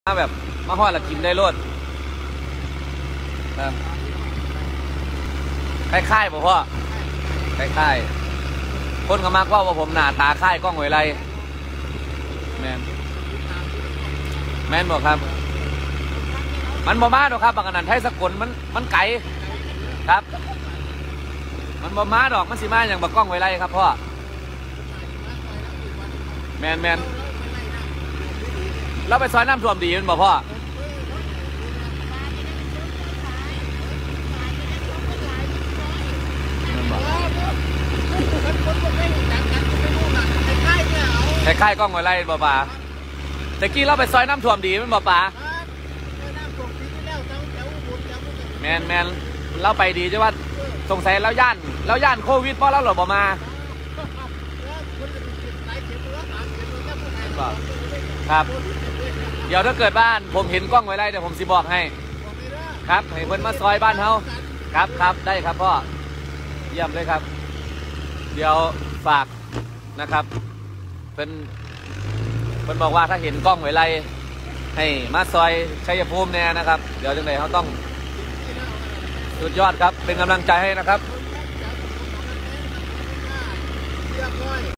แบบมาฮอดแล้วกินได้รสครับคล้ายๆบ่พ่อคล้ายๆคนก็มักว่าผมหน้าตาคล้ายกล้องห้วยไร่แม่นบอกครับมันบ่มาดอกครับบางอันนั้นไทยสกลมันไกลครับมันบ่มาดอกมันสิมาอย่างบักกล้องห้วยไร่ครับพ่อแมนเราไปซอยน้ำท่วมดีมันบอกพ่อคล้ายๆกล้องห้วยไร่บ่ป่าแต่กี้เราไปซอยน้ำท่วมดีมันบ่ป่าแมนเราไปดีใช่ว่าสงสัยแล้วย่านโควิดเพราะเราหลบออกมาครับเดี๋ยวถ้าเกิดบ้านผมเห็นกล้องไว้ไล่เดี๋ยวผมสิบอกให้ครับให้เพิ่นมาซอยบ้านเขาครับได้ครับพ่อเยี่ยมเลยครับเดี๋ยวฝากนะครับเพิ่นบอกว่าถ้าเห็นกล้องไว้ไล่ให้มาซอยชัยภูมิเนี่ยนะครับเดี๋ยวจังไดเขาต้องสุดยอดครับเป็นกำลังใจให้นะครับ